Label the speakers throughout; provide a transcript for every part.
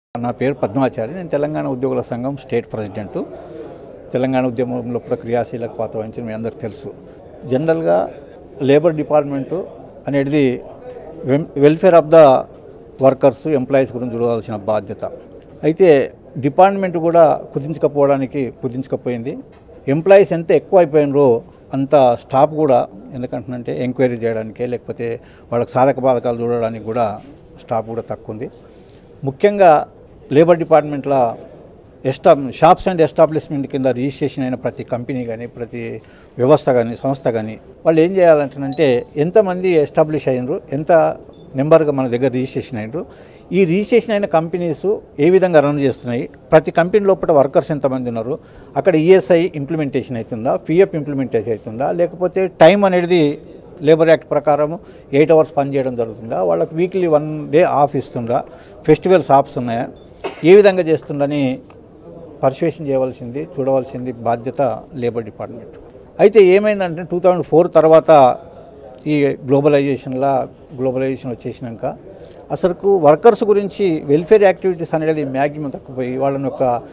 Speaker 1: నా పేరు పద్మాచారి. నేను తెలంగాణ ఉద్యోగుల సంఘం స్టేట్ ప్రెసిడెంట్. తెలంగాణ ఉద్యమంలో కూడా క్రియాశీలక పాత్ర వహించిన మీ అందరికీ తెలుసు. జనరల్గా లేబర్ డిపార్ట్మెంటు అనేది welfare of the workers, employees గురించి చూడాల్సిన బాధ్యత. అయితే డిపార్ట్మెంట్ కూడా కుదించకపోయింది. ఎంప్లాయీస్ ఎంత ఎక్కువ అయిపోయినరో అంత స్టాఫ్ కూడా, ఎందుకంటే ఎంక్వైరీ చేయడానికే లేకపోతే వాళ్ళకి సాధక బాధకాలు చూడడానికి కూడా స్టాఫ్ కూడా తక్కువ ఉంది. ముఖ్యంగా లేబర్ డిపార్ట్మెంట్లో షాప్స్ అండ్ ఎస్టాబ్లిష్మెంట్ కింద రిజిస్ట్రేషన్ అయిన ప్రతి కంపెనీ కానీ, ప్రతి వ్యవస్థ కానీ, సంస్థ కానీ వాళ్ళు ఏం చేయాలంటే ఎంతమంది ఎస్టాబ్లిష్ అయినరు, ఎంత నెంబర్గా మన దగ్గర రిజిస్ట్రేషన్ అయినరు, ఈ రిజిస్ట్రేషన్ అయిన కంపెనీస్ ఏ విధంగా రన్ చేస్తున్నాయి, ప్రతి కంపెనీ లోపల వర్కర్స్ ఎంతమంది ఉన్నారు, అక్కడ ఈఎస్ఐ ఇంప్లిమెంటేషన్ అవుతుందా, పిఎఫ్ ఇంప్లిమెంటేషన్ అవుతుందా, లేకపోతే టైం అనేది లేబర్ యాక్ట్ ప్రకారం 8 hours పని చేయడం జరుగుతుందా, వాళ్ళకి వీక్లీ 1 day ఆఫ్ ఇస్తుందా, ఫెస్టివల్స్ ఆఫ్స్ ఉన్నాయా, ఏ విధంగా చేస్తుందని పర్సువేషన్ చేయవలసింది, చూడవలసింది బాధ్యత లేబర్ డిపార్ట్మెంట్. అయితే ఏమైందంటే 2004 తర్వాత ఈ గ్లోబలైజేషన్ వచ్చేసినాక అసలు వర్కర్స్ గురించి వెల్ఫేర్ యాక్టివిటీస్ అనేది మ్యాక్సిమం తక్కువపోయి వాళ్ళని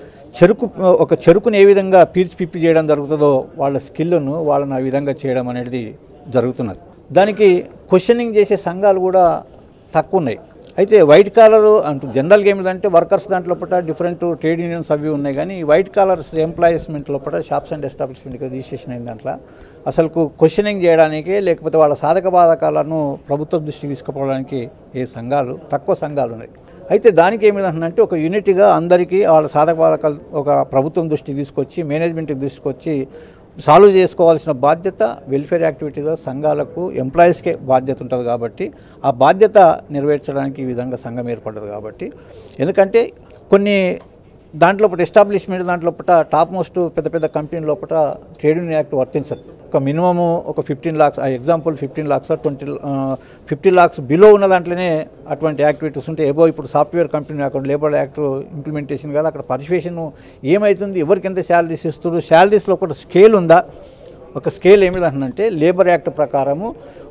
Speaker 1: ఒక చెరుకుని ఏ విధంగా పిప్పి చేయడం జరుగుతుందో వాళ్ళ స్కిల్ను వాళ్ళని ఆ విధంగా చేయడం అనేది జరుగుతున్నది. దానికి క్వశ్చనింగ్ చేసే సంఘాలు కూడా తక్కువ ఉన్నాయి. అయితే వైట్ కాలర్ అంటూ జనరల్గా ఏమిటంటే వర్కర్స్ దాంట్లో డిఫరెంట్ ట్రేడ్ యూనియన్స్ అవి ఉన్నాయి. కానీ వైట్ కాలర్స్ ఎంప్లాయీస్మెంట్ లోపల షాప్స్ అండ్ ఎస్టాబ్లిష్మెంట్ రిజిస్ట్రేషన్ అయిన దాంట్లో అసలు క్వశ్చనింగ్ చేయడానికి లేకపోతే వాళ్ళ సాధక బాధకాలను ప్రభుత్వ దృష్టికి తీసుకుపోవడానికి తక్కువ సంఘాలు ఉన్నాయి. అయితే దానికి ఏమిటంటే ఒక యూనిటీగా అందరికీ వాళ్ళ సాధక బాధకాలు ఒక ప్రభుత్వం దృష్టికి తీసుకొచ్చి, మేనేజ్మెంట్కి తీసుకొచ్చి సాల్వ్ చేసుకోవాల్సిన బాధ్యత వెల్ఫేర్ యాక్టివిటీగా సంఘాలకు, ఎంప్లాయీస్కే బాధ్యత ఉంటుంది. కాబట్టి ఆ బాధ్యత నెరవేర్చడానికి ఈ విధంగా సంఘం ఏర్పడ్డది. కాబట్టి ఎందుకంటే కొన్ని దాంట్లో ఎస్టాబ్లిష్మెంట్ దాంట్లో టాప్ మోస్ట్ పెద్ద పెద్ద కంపెనీ లోపల ట్రేడ్ యూనియన్ యాక్ట్ వర్తించదు. ఒక మినిమము ఒక 15 lakhs, example 15 lakhs 50 lakhs below ఉన్న దాంట్లోనే అటువంటి యాక్టివిటీస్ ఉంటే ఇప్పుడు సాఫ్ట్వేర్ కంపెనీ అక్కడ లేబర్ యాక్ట్ ఇంప్లిమెంటేషన్ కాదు, అక్కడ పర్సువేషన్ ఏమవుతుంది, ఎవరికి ఎంత శాలరీస్ ఇస్తారు, శాలరీస్లో ఒక స్కేల్ ఉందా, ఒక స్కేల్ ఏమిటంటే లేబర్ యాక్ట్ ప్రకారము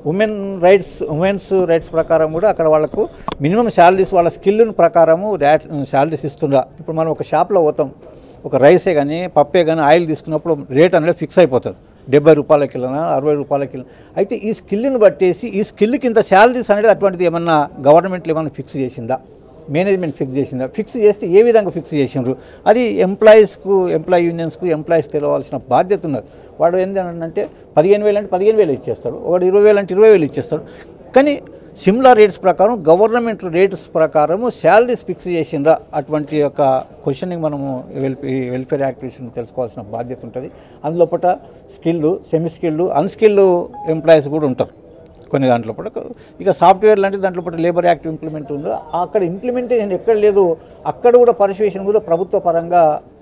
Speaker 1: ఉమెన్స్ రైట్స్ ప్రకారం కూడా అక్కడ వాళ్ళకు మినిమం శాలరీస్ వాళ్ళ స్కిల్ ప్రకారము శాలరీస్ ఇస్తుందా. ఇప్పుడు మనం ఒక షాప్లో పోతాం, ఒక రైసే కానీ పప్పే కానీ ఆయిల్ తీసుకున్నప్పుడు రేట్ అనేది ఫిక్స్ అయిపోతుంది, 70 రూపాయల కిలోనా 60 రూపాయల కిలో. అయితే ఈ స్కిల్ని బట్టేసి ఈ స్కిల్కి ఇంత శాలరీస్ అనేది అటువంటిది ఏమన్నా గవర్నమెంట్లో ఏమన్నా ఫిక్స్ చేసిందా, మేనేజ్మెంట్ ఫిక్స్ చేసిందా, ఫిక్స్ చేస్తే ఏ విధంగా ఫిక్స్ చేసినారు, అది ఎంప్లాయీ యూనియన్స్కు ఎంప్లాయీస్ తెలవాల్సిన బాధ్యత ఉన్నది. వాడు ఏంటంటే 15,000 అంటే 15,000 ఇచ్చేస్తాడు, ఒకటి 20,000 అంటే 20,000 ఇచ్చేస్తాడు. కానీ సిమిలర్ రేట్స్ ప్రకారం గవర్నమెంట్ రేట్స్ ప్రకారము శాలరీస్ ఫిక్స్ చేసిండ్రా, అటువంటి యొక్క క్వశ్చనింగ్ మనము వెల్ఫేర్ యాక్టివిటీని తెలుసుకోవాల్సిన బాధ్యత ఉంటుంది. అందులోపట skilled, semi skilled, unskilled employees కూడా ఉంటారు కొన్ని దాంట్లో. ఇక సాఫ్ట్వేర్ లాంటి దాంట్లో లేబర్ యాక్ట్ ఇంప్లిమెంట్ ఉందో అక్కడ ఇంప్లిమెంటేషన్ ఎక్కడ లేదు, అక్కడ కూడా పర్సువేషన్ కూడా ప్రభుత్వ పరంగా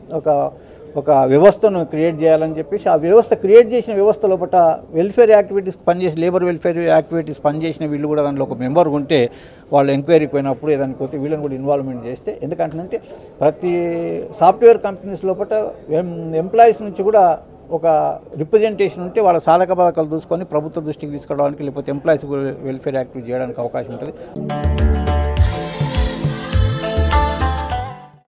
Speaker 1: ఒక వ్యవస్థను క్రియేట్ చేయాలని చెప్పేసి ఆ వ్యవస్థ క్రియేట్ చేసిన వ్యవస్థ లోపల వెల్ఫేర్ యాక్టివిటీస్ పనిచేసి లేబర్ వెల్ఫేర్ యాక్టివిటీస్ పనిచేసిన వీళ్ళు కూడా దాంట్లో ఒక మెంబర్ ఉంటే వాళ్ళు ఎంక్వైరీకి పోయినప్పుడు ఏదైనా పోతే వీళ్ళని కూడా ఇన్వాల్వ్మెంట్ చేస్తే, ఎందుకంటే ప్రతి సాఫ్ట్వేర్ కంపెనీస్ లోపల ఎంప్లాయీస్ నుంచి కూడా ఒక రిప్రజెంటేషన్ ఉంటే వాళ్ళ సాధక బాధకాలు చూసుకొని ప్రభుత్వ దృష్టికి తీసుకోవడానికి లేకపోతే ఎంప్లాయీస్ వెల్ఫేర్ యాక్టివిటీ చేయడానికి అవకాశం ఉంటుంది.